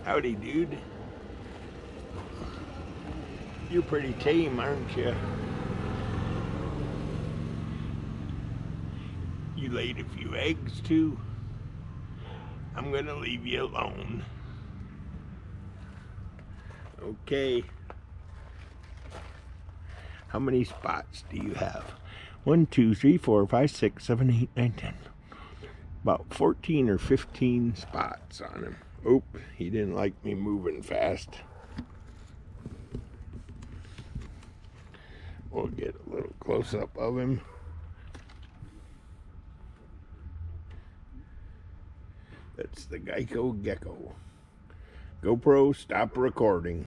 Howdy, dude. You're pretty tame, aren't you? You laid a few eggs, too. I'm gonna leave you alone. Okay. How many spots do you have? 1, 2, 3, 4, 5, 6, 7, 8, 9, 10. About 14 or 15 spots on him. Oop, he didn't like me moving fast. We'll get a little close up of him. That's the Geico Gecko. GoPro, stop recording.